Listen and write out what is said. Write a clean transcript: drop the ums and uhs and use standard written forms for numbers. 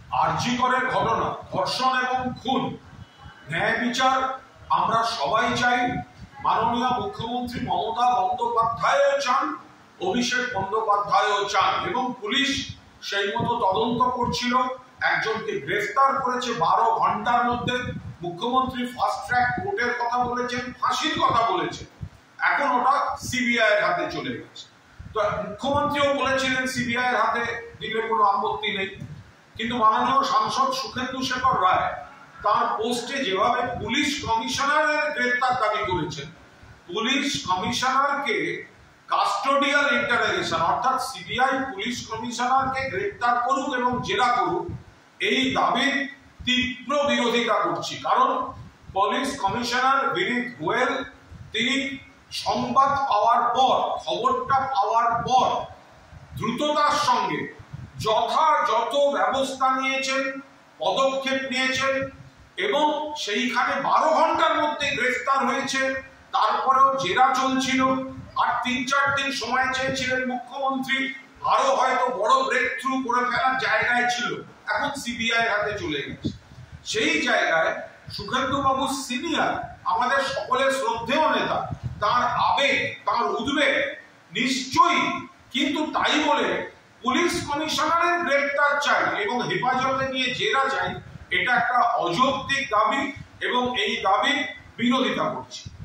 আরজি করের ঘটনা, ধর্ষণ এবং খুন, ন্যায় বিচার আমরা সবাই চাই। মাননীয় মুখ্যমন্ত্রী মমতা বন্দ্যোপাধ্যায়ও চান, অভিষেক বন্দ্যোপাধ্যায়ও চান, এবং পুলিশ সেই মতো তদন্ত করছিল, একজনকে গ্রেফতার করেছে 12 ঘন্টার মধ্যে। মুখ্যমন্ত্রী ফাস্ট ট্র্যাক কোর্টের কথা বলেছেন, ফাঁসির কথা বলেছেন, এখন ওটা সিবিআই এর হাতে চলে গেছে। তো মুখ্যমন্ত্রীও বলেছিলেন সিবিআই এর হাতে দিলে কোনো আপত্তি নেই, কিন্তু মাননীয় সাংসদ সুখেন্দু শেখর রায় তার পোস্টে যেভাবে পুলিশ কমিশনারের গ্রেফতার দাবি করেছেন, পুলিশ কমিশনারকে কাস্টোডিয়াল ইন্টারোগেশন অর্থাৎ সিবিআই পুলিশ কমিশনারকে গ্রেফতার করুক এবং জেরা করুক, এই দাবির তীব্র বিরোধিতা করছি। কারণ পুলিশ কমিশনার বিনীত গোয়েল তিনি সংবাদ পাওয়ার পর, খবরটা পাওয়ার পর দ্রুততার সঙ্গে যথাযথ ব্যবস্থা নিয়েছেন, পদক্ষেপ নিয়েছেন, এবং সেইখানে 12 ঘন্টার মধ্যে গ্রেফতার হয়েছে। তারপরেও জেরা চলছিল, আর 3-4 দিন সময় চেয়েছিলেন মুখ্যমন্ত্রী, আরো হয়তো বড় ব্রেক থ্রু করে ফেলার জায়গায় ছিল, এখন সিবিআই হাতে চলে গেছে। সেই জায়গায় সুখেন্দু বাবু সিনিয়র, আমাদের সকলের শ্রদ্ধেয় নেতা, তার আবেগ, তার উদ্বেগ নিশ্চয়ই, কিন্তু তাই বলে পুলিশ কমিশনারের গ্রেফতার চাই এবং হেফাজতে নিয়ে জেরা চাই, এটা একটা অযৌক্তিক দাবি এবং এই দাবির বিরোধিতা করছি।